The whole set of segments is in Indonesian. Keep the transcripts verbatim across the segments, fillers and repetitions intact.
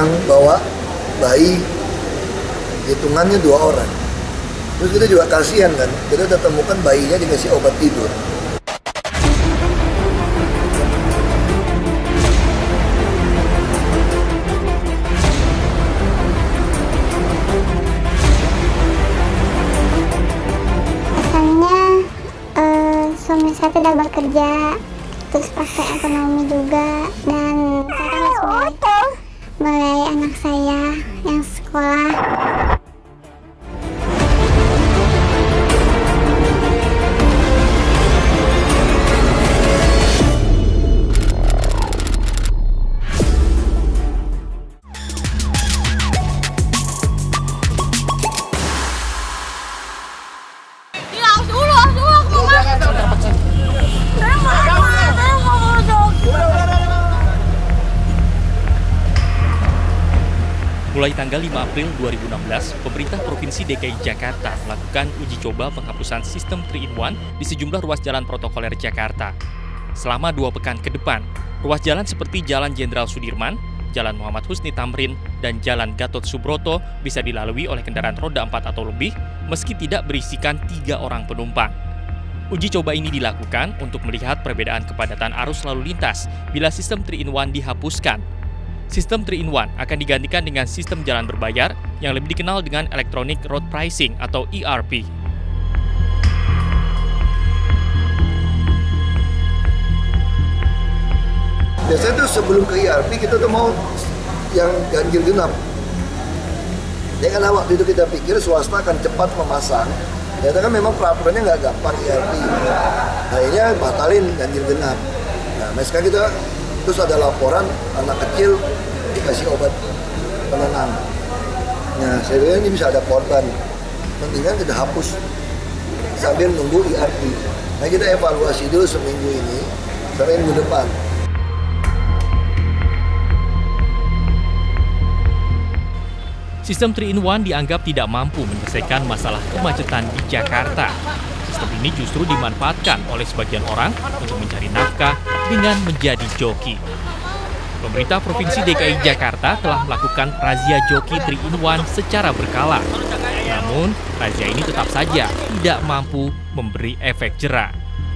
orang bawa bayi, hitungannya dua orang. Terus kita juga kasihan kan, kita udah temukan bayinya dikasih obat tidur. Asalnya uh, suami saya tidak bekerja, terus pakai ekonomi juga, dan saya harus membiayai anak saya yang sekolah. Mulai tanggal lima April dua ribu enam belas, pemerintah Provinsi D K I Jakarta melakukan uji coba penghapusan sistem three in one di sejumlah ruas jalan protokoler Jakarta. Selama dua pekan ke depan, ruas jalan seperti Jalan Jenderal Sudirman, Jalan Muhammad Husni Tamrin, dan Jalan Gatot Subroto bisa dilalui oleh kendaraan roda empat atau lebih, meski tidak berisikan tiga orang penumpang. Uji coba ini dilakukan untuk melihat perbedaan kepadatan arus lalu lintas bila sistem three in one dihapuskan. Sistem three in one akan digantikan dengan sistem jalan berbayar yang lebih dikenal dengan Electronic Road Pricing atau E R P. Biasanya tuh sebelum ke E R P kita tuh mau yang ganjil genap. Ya kan waktu itu kita pikir swasta akan cepat memasang. Ternyata kan memang peraturannya nggak gampang E R P. Nah ini batalin ganjil genap. Nah sekarang kita terus ada laporan anak kecil dikasih obat penenang. Nah saya bilang ini bisa ada korban. Mendingan kita hapus sambil nunggu E R P. Nah kita evaluasi dulu seminggu ini sampai minggu depan. Sistem three in one dianggap tidak mampu menyelesaikan masalah kemacetan di Jakarta. Sistem ini justru dimanfaatkan oleh sebagian orang untuk mencari nafkah dengan menjadi joki. Pemerintah Provinsi D K I Jakarta telah melakukan razia joki three in one secara berkala. Namun, razia ini tetap saja tidak mampu memberi efek jera.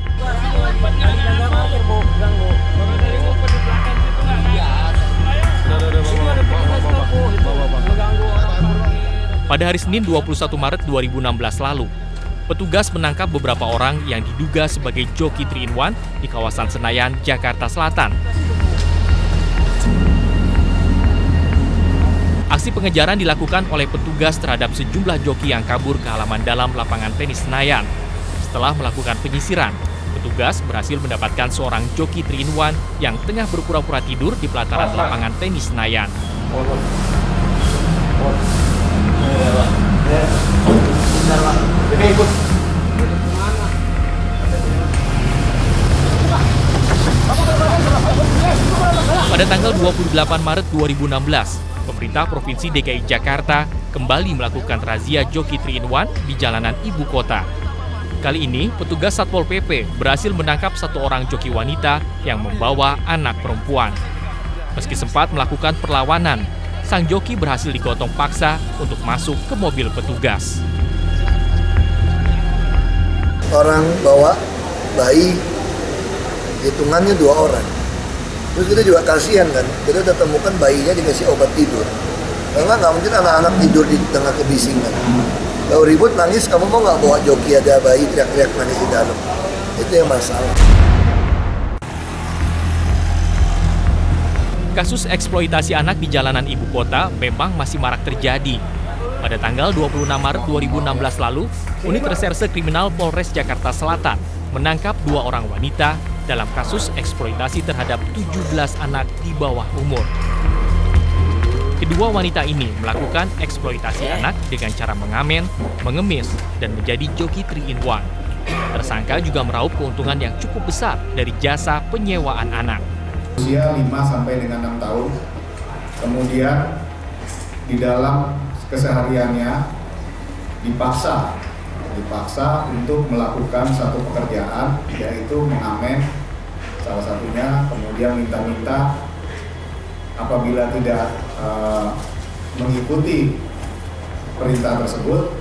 Pada hari Senin dua puluh satu Maret dua ribu enam belas lalu, petugas menangkap beberapa orang yang diduga sebagai joki three in one di kawasan Senayan, Jakarta Selatan. Aksi pengejaran dilakukan oleh petugas terhadap sejumlah joki yang kabur ke halaman dalam lapangan tenis Senayan. Setelah melakukan penyisiran, petugas berhasil mendapatkan seorang joki three in one yang tengah berpura-pura tidur di pelataran lapangan tenis Senayan. Pada tanggal dua puluh delapan Maret dua ribu enam belas, pemerintah Provinsi D K I Jakarta kembali melakukan razia joki three in one di jalanan ibu kota. Kali ini, petugas Satpol P P berhasil menangkap satu orang joki wanita yang membawa anak perempuan. Meski sempat melakukan perlawanan, sang joki berhasil digotong paksa untuk masuk ke mobil petugas. Orang bawa bayi, hitungannya dua orang. Terus kita juga kasihan kan, kita udah temukan bayinya dikasih obat tidur. Karena nggak mungkin anak-anak tidur di tengah kebisingan. Kalau ribut nangis, kamu mau nggak bawa joki ada bayi teriak-teriak nangis di dalam? Itu yang masalah. Kasus eksploitasi anak di jalanan ibu kota memang masih marak terjadi. Pada tanggal dua puluh enam Maret dua ribu enam belas lalu, Unit Reserse Kriminal Polres Jakarta Selatan menangkap dua orang wanita dalam kasus eksploitasi terhadap tujuh belas anak di bawah umur. Kedua wanita ini melakukan eksploitasi anak dengan cara mengamen, mengemis, dan menjadi joki three in one. Tersangka juga meraup keuntungan yang cukup besar dari jasa penyewaan anak. Usia lima sampai dengan enam tahun, kemudian di dalam kesehariannya dipaksa dipaksa untuk melakukan satu pekerjaan, yaitu mengamen salah satunya, kemudian minta-minta apabila tidak uh, mengikuti perintah tersebut,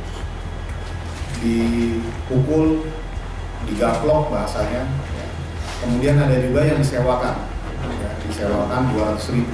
dipukul, digaplok bahasanya. Kemudian ada juga yang disewakan, ya, disewakan dua ratus ribu.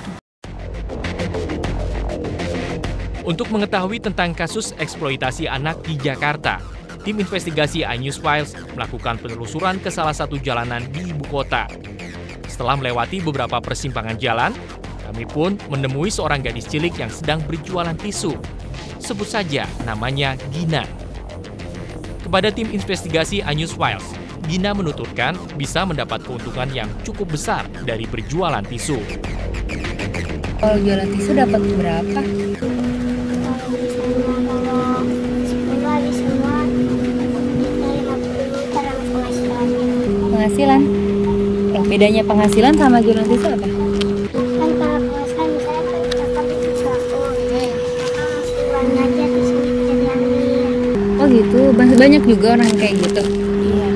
Untuk mengetahui tentang kasus eksploitasi anak di Jakarta, tim investigasi iNews Files melakukan penelusuran ke salah satu jalanan di ibu kota. Setelah melewati beberapa persimpangan jalan, kami pun menemui seorang gadis cilik yang sedang berjualan tisu. Sebut saja namanya Gina. Kepada tim investigasi iNews Files, Gina menuturkan bisa mendapat keuntungan yang cukup besar dari berjualan tisu. Kalau jualan tisu dapat berapa? Kalau misalnya kalau sepuluh habis semua, kita lima puluh per penghasilannya. Penghasilan? Eh, bedanya penghasilan sama jualan tisu apa? Kan kalau penghasilan misalnya kan cakap itu satu, penghasilan aja terus bisa diambil. Oh gitu, banyak juga orang kayak gitu. Iya.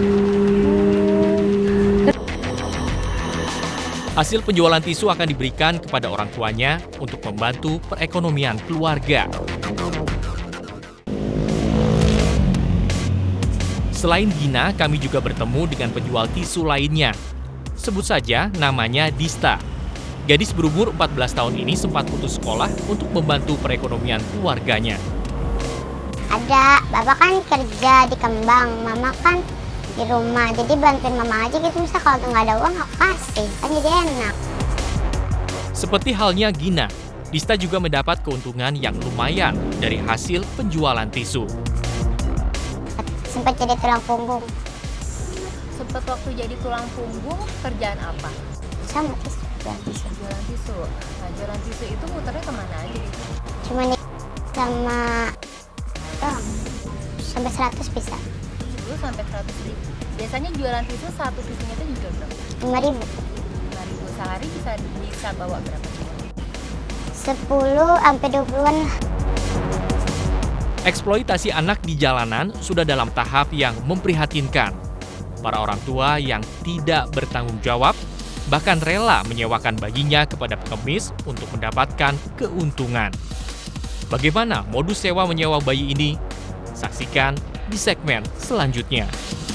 Hasil penjualan tisu akan diberikan kepada orang tuanya untuk membantu perekonomian keluarga. Selain Gina, kami juga bertemu dengan penjual tisu lainnya. Sebut saja namanya Dista. Gadis berumur empat belas tahun ini sempat putus sekolah untuk membantu perekonomian keluarganya. Ada, bapak kan kerja di Kembang, mama kan di rumah, jadi bantuin mama aja gitu. Misal kalau nggak ada uang aku kasih, kan jadi enak. Seperti halnya Gina, Dista juga mendapat keuntungan yang lumayan dari hasil penjualan tisu. Sempat jadi tulang punggung Sempat waktu jadi tulang punggung, kerjaan apa? sama tisu, jual tisu. Jualan tisu. Nah, jualan tisu itu muternya kemana aja? Cuma nih sama doang, sampai seratus bisa, Dulu sampai seratus ribu. Biasanya jualan tisu satu tisunya itu juga berapa? lima ribu, lima ribu sehari bisa bisa bawa berapa? sepuluh sampai dua puluhan lah. Eksploitasi anak di jalanan sudah dalam tahap yang memprihatinkan. Para orang tua yang tidak bertanggung jawab bahkan rela menyewakan bayinya kepada pengemis untuk mendapatkan keuntungan. Bagaimana modus sewa menyewa bayi ini? Saksikan di segmen selanjutnya.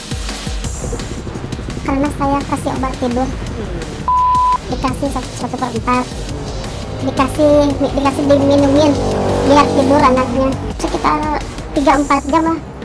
Karena saya kasih obat tidur, dikasih satu, satu per empat, dikasih dikasih diminumin biar tidur anaknya sekitar tiga empat jam lah.